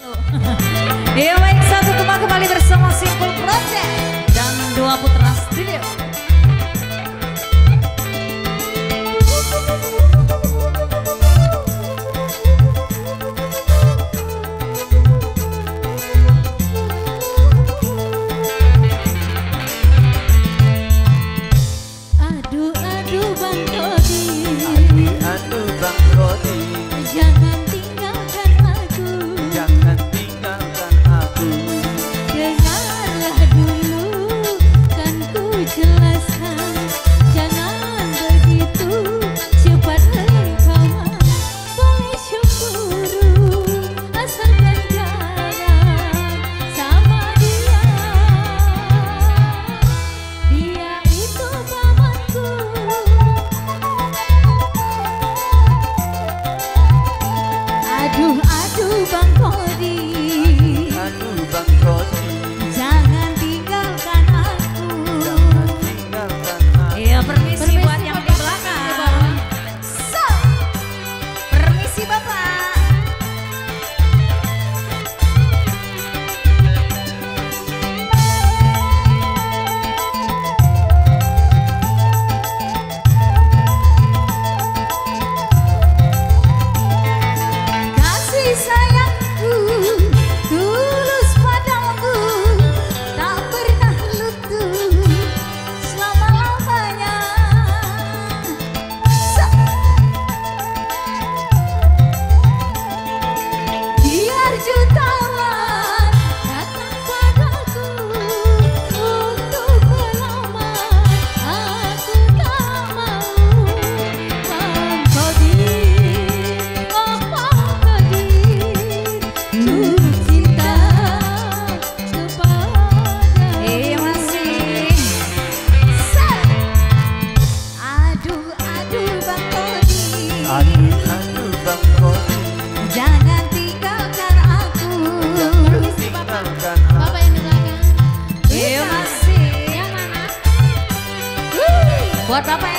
Iya baik, satu tema kembali bersama Simple Project dan Dua Putra Studio. Aduh Bang Rodi, aduh Bang Rodi, jangan tinggalkan aku, jangan tinggalkan aku. dengarlah dulu kan ku jelaskan, jangan begitu cepat rekaman. Boleh syukuru asalkan jangan sama dia, dia itu pamanku. Aduh Bang Rodi, Aduh Bang Rodi, Jangan tinggalkan aku. jangan tinggalkan aku. Iya permisi, Permisi, buat yang di Bapak. belakang. So, permisi Bapak. Kasih sayangku tulus padamu, tak pernah luntur selama-lamanya. Biar jutawan datang padaku untuk melamar, aku tak mau. Bang Rodi, oh Bang Rodi, tulus cinta kepada. Iya masih. Aduh Bang Rodi, Aduh Bang Rodi, jangan tinggalkan aku. jangan tinggalkan aku. Bapak yang di belakang. Iya masih. Yang mana? Buat Bapak